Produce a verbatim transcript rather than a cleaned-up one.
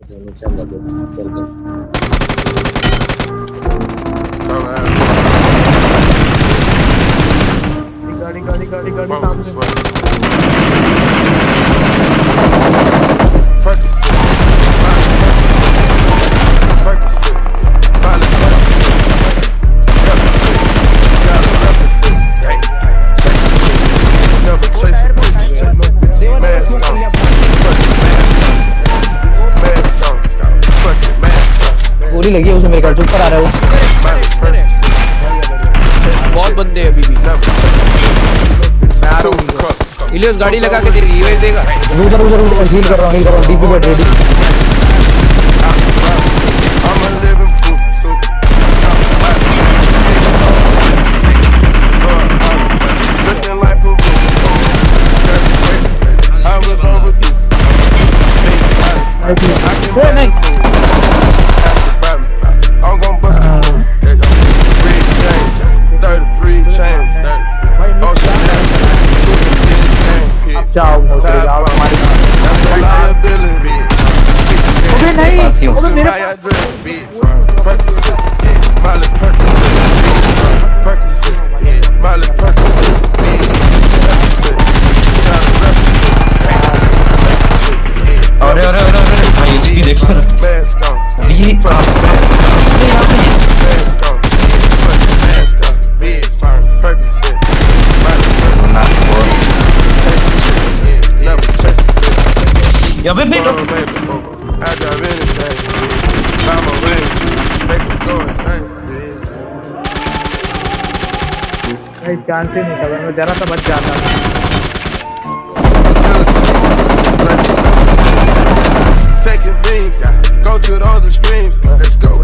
चल लगे चल गए गाड़ी गाड़ी गाड़ी गाड़ी सामने गोली लगी है उसमें मेरे ख्याल से ऊपर आ रहा है वो बहुत बंदे हैं अभी भी मैं आ रहा हूँ इलियस गाड़ी लगा के तेरी रिवाइव देगा उधर उधर उधर हील कर रहा हूं हील कर रहा हूं डीपी बैठ रेडी नहीं जाओ मोटर जाओ हमारी अबे नहीं अबे मेरे अरे अरे अरे अरे भाई इसकी देखो ना ये Yeah, baby. I drive anything. I'm a win. Make me go insane. नहीं चांस ही नहीं था मैं जरा सा बच जाता Taking beams, go to those extremes. Let's go.